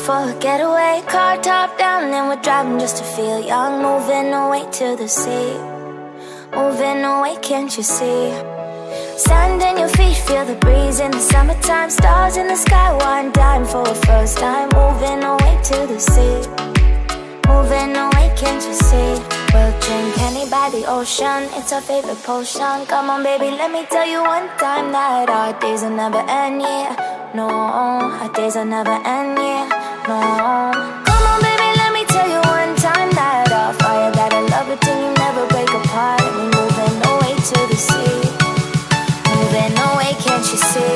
for a getaway. Car top down and we're driving just to feel young. Moving away to the sea, moving away, can't you see? Sand in your feet, feel the breeze in the summertime. Stars in the sky, one dime for a first time. Moving away to the sea, moving away, can't you see? We'll drink honey by the ocean, it's our favorite potion. Come on baby, let me tell you one time that our days will never end, yeah. No, our days will never end, yeah. No. Come on baby, let me tell you one time that our fire got a love it till you never break apart. And we moving away to the sea, moving away, can't you see?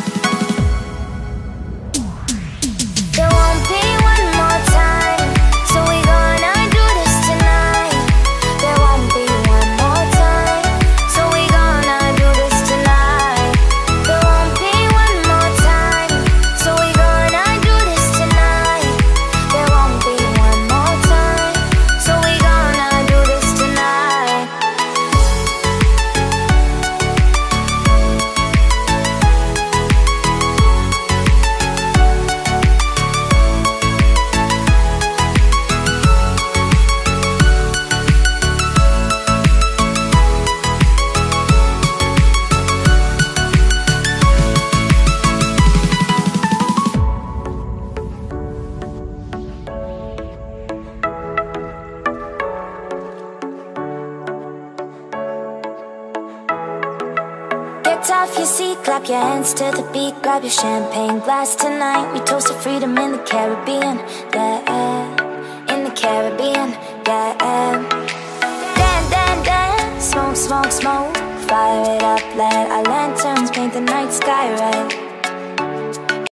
There won't be one more time, so we gonna do this tonight. There won't be one more time, so we gonna do this tonight. There won't be one more time, so we gonna do this tonight. There won't be one more time, so we gonna do this tonight. Get off your seat, clap your hands to the beat. Grab your champagne glass tonight. We toast to freedom in the Caribbean, yeah. In the Caribbean, yeah. Dan, dan, dan, smoke, smoke, smoke. Fire it up, let our lanterns paint the night sky red.